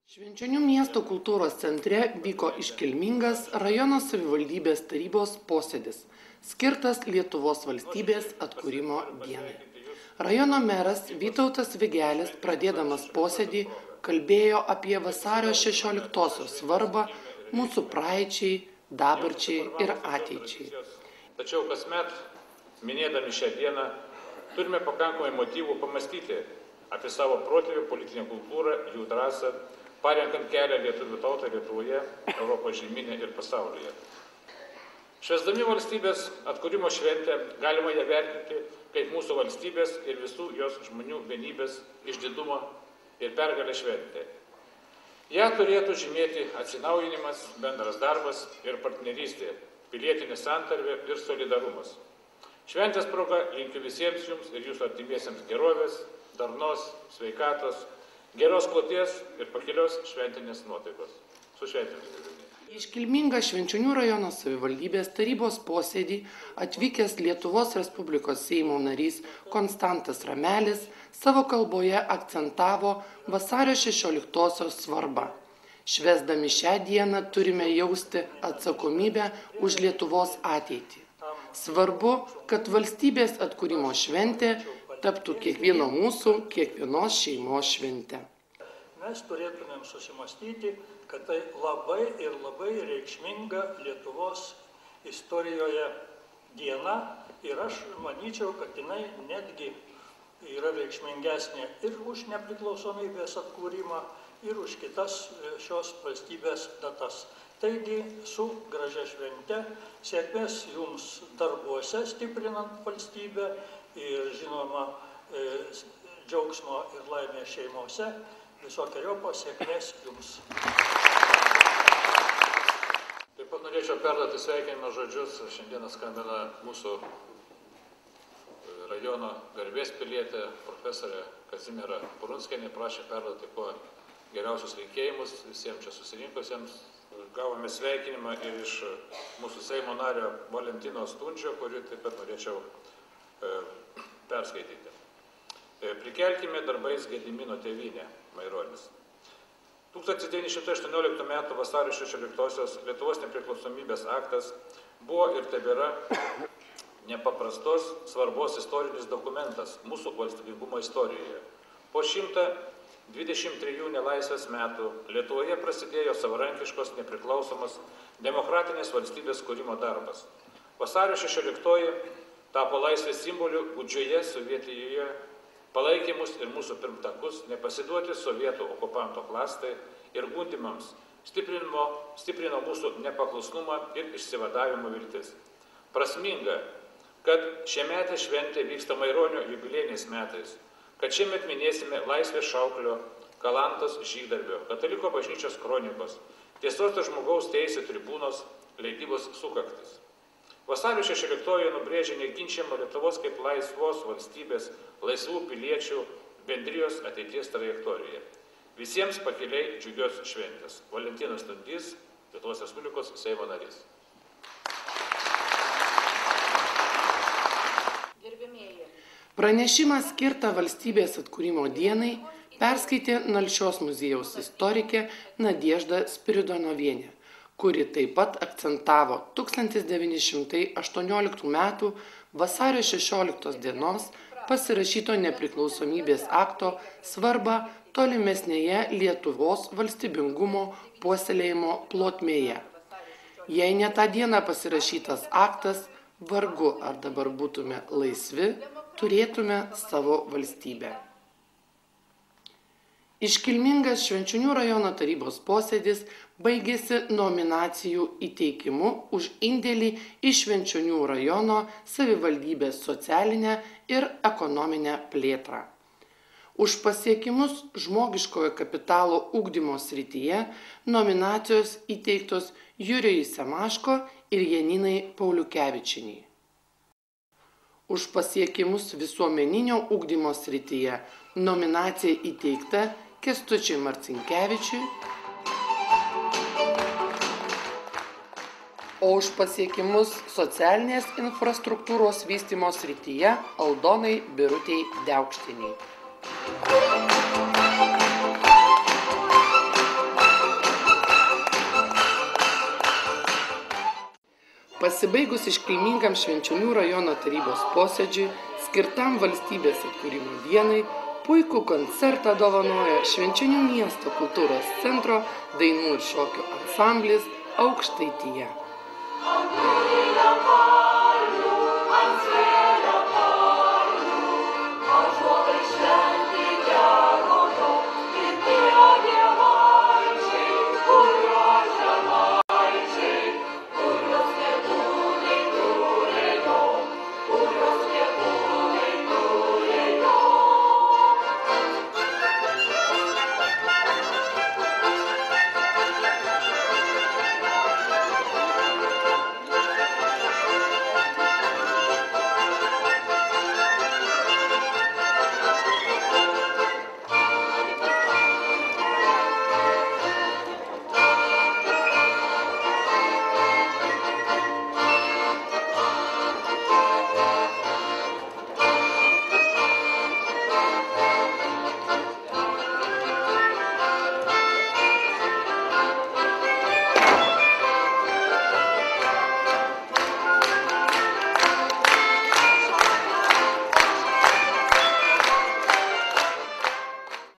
Švenčionių miesto kultūros centre vyko iškilmingas rajono savivaldybės tarybos posėdis, skirtas Lietuvos valstybės atkūrimo dienai. Rajono meras Vytautas Vigelis, pradėdamas posėdį, kalbėjo apie vasario 16-osios svarbą mūsų praeičiai, dabarčiai ir ateičiai. Tačiau kasmet, minėdami šią dieną, turime pakankamai motyvų pamastyti apie savo protėvių politinę kultūrą, jų drąsą, parenkant kelią lietuvių tautą Lietuvoje, Europos žemyne ir pasaulyje. Švęsdami valstybės atkūrimo šventę galima ją vertinti kaip mūsų valstybės ir visų jos žmonių vienybės, išdidumo ir pergalės šventė. Ja turėtų žymėti atsinaujinimas, bendras darbas ir partnerystė, pilietinė santarvė ir solidarumas. Šventės proga linkiu visiems jums ir jūsų artimiesiems gerovės, darnos, sveikatos, geros kloties ir pakilios šventinės nuotaikos. Su šventėmis. Iškilmingą Švenčionių rajono savivaldybės tarybos posėdį atvykęs Lietuvos Respublikos Seimo narys Konstantas Ramelis savo kalboje akcentavo vasario 16-osios svarbą. Švęsdami šią dieną turime jausti atsakomybę už Lietuvos ateitį. Svarbu, kad valstybės atkūrimo šventė taptų kiekvieno mūsų, kiekvienos šeimos švente. Mes turėtumėm susimastyti, kad tai labai ir labai reikšminga Lietuvos istorijoje diena ir aš manyčiau, kad jinai netgi yra reikšmingesnė ir už nepriklausomybės atkūrimą, ir už kitas šios valstybės datas. Taigi, su gražia švente, sėkmės jums darbuose stiprinant valstybę ir, žinoma, džiaugsmo ir laimės šeimose, visokiojopos sėkmės jums. Taip pat norėčiau perduoti sveikinimo žodžius. Šiandieną skambina mūsų rajono garbės pilietė, profesorė Kazimiera Prunskienė, prašė perduoti kuo geriausius linkėjimus visiems čia susirinkusiems. Gavome sveikinimą ir iš mūsų Seimo nario Valentino Stundžio, kurį taip pat norėčiau perskaityti. Prikelkime darbais Gedimino tėvynę, Maironis. 1918 m. vasario 16-osios Lietuvos nepriklausomybės aktas buvo ir tebėra nepaprastos svarbos istorinis dokumentas mūsų valstybingumo istorijoje. Po 123 nelaisvės metų Lietuvoje prasidėjo savarankiškos, nepriklausomos, demokratinės valstybės kūrimo darbas. Vasario 16-oji tapo laisvės simboliu gūdžioje Sovietijoje, palaikė mus ir mūsų pirmtakus nepasiduoti sovietų okupanto klastai ir gundimams, stiprino mūsų nepaklusnumą ir išsivadavimo viltis. Prasminga, kad šiemetė šventė vyksta Maironio jubiliejiniais metais, kad šiemet minėsime Laisvės šauklio, Kalantos žygdarbio, Kataliko bažnyčios kronikos, Tiesos ir žmogaus teisė tribūnos leidybos sukaktis. Vasario 16-oji nubrėžė neginčiamą Lietuvos kaip laisvos valstybės, laisvų piliečių bendrijos ateities trajektoriją. Visiems pakiliai džiugios šventės. Valentinas Stundys, Lietuvos Respublikos Seimo narys. Pranešimą skirtą valstybės atkūrimo dienai perskaitė Nalšios muziejaus istorikė Nadežda Spiridonovienė, kuri taip pat akcentavo 1918 m. vasario 16 dienos pasirašyto nepriklausomybės akto svarbą tolimesnėje Lietuvos valstybingumo puoselėjimo plotmėje. Jei ne tą dieną pasirašytas aktas, vargu ar dabar būtume laisvi, turėtume savo valstybę. Iškilmingas Švenčionių rajono tarybos posėdis baigėsi nominacijų įteikimu už indėlį į Švenčionių rajono savivaldybės socialinę ir ekonominę plėtrą. Už pasiekimus žmogiškojo kapitalo ugdymo srityje nominacijos įteiktos Jurijui Semaško ir Janinai Pauliukevičienei. Už pasiekimus visuomeninio ugdymo srityje nominacija įteikta Kęstučiui Marcinkevičiui, o už pasiekimus socialinės infrastruktūros vystymo srityje Aldonai Birutei Deukštienei. Pasibaigus iškilmingam Švenčionių rajono tarybos posėdžiui, skirtam valstybės atkūrimo dienai, puikų koncertą dovanoja Švenčionių miesto kultūros centro dainų ir šokių ansamblis Aukštaitija.